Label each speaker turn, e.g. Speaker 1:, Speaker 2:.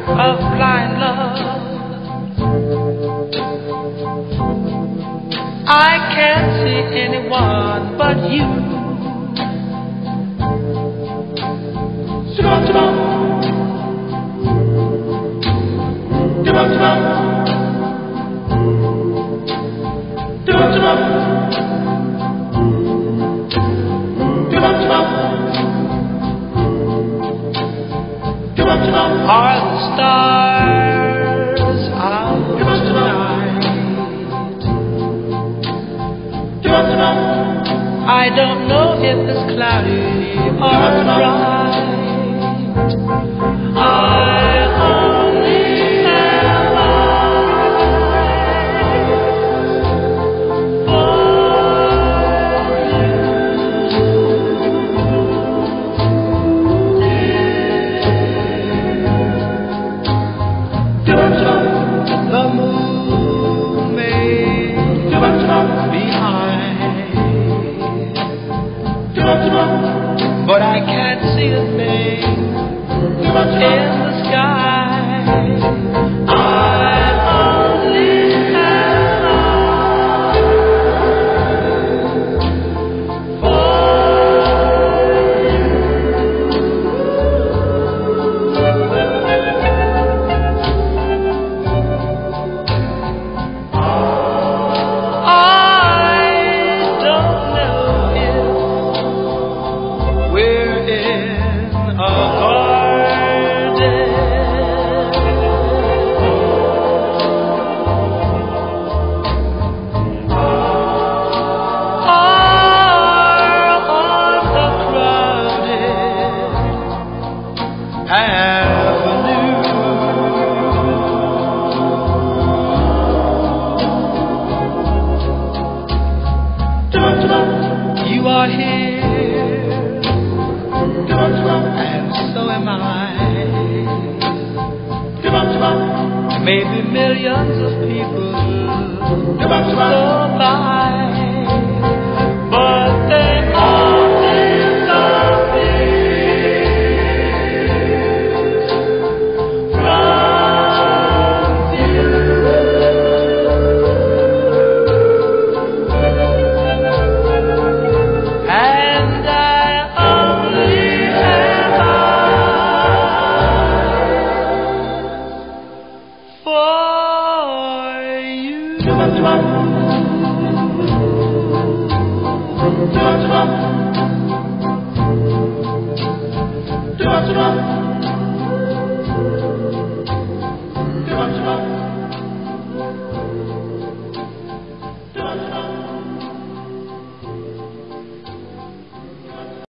Speaker 1: of blind love. I can't see anyone but you. Are the stars out tonight? I don't know if it's cloudy or bright. I only have eyes for the moon may be high, but I can't see a thing in the sky. I only have eyes for you are here, and so am I. Maybe millions of people go by.